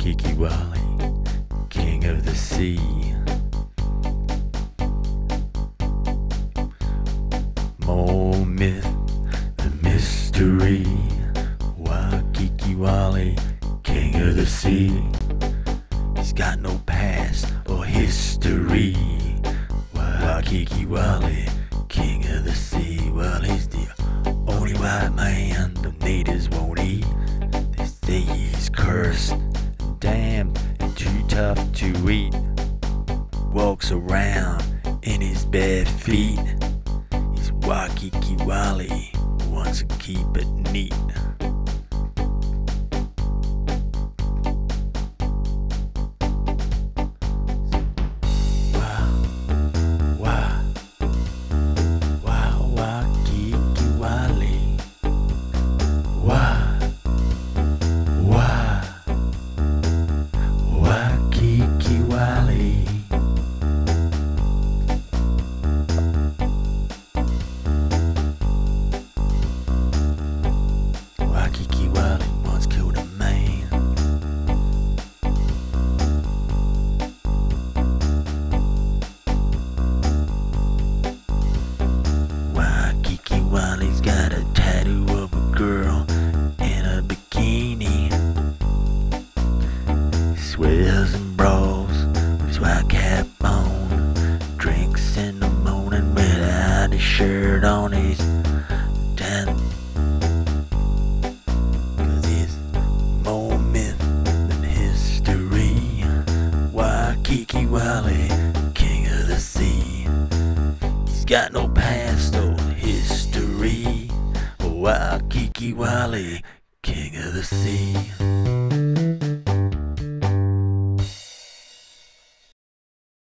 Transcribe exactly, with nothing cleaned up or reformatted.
Waikiki Wally, king of the sea. More myth than mystery. Waikiki Wally, king of the sea. He's got no past or history. Waikiki Wally, king of the sea. Well, he's the only white man the natives won't eat. They say he's cursed, damned, and too tough to eat. Walks around in his bare feet. He's Waikiki Wally, wants to keep it neat. Waikiki Wally. Waikiki Wally once killed a man. Waikiki Wally's got a tattoo of a girl in a bikini. Swears and brawls with his white cap on. Drinks in the morning without his shirt on. He's down, cause he's more myth than history. Waikiki Wally, king of the sea. He's got no past or history. Waikiki Wally, king of the sea.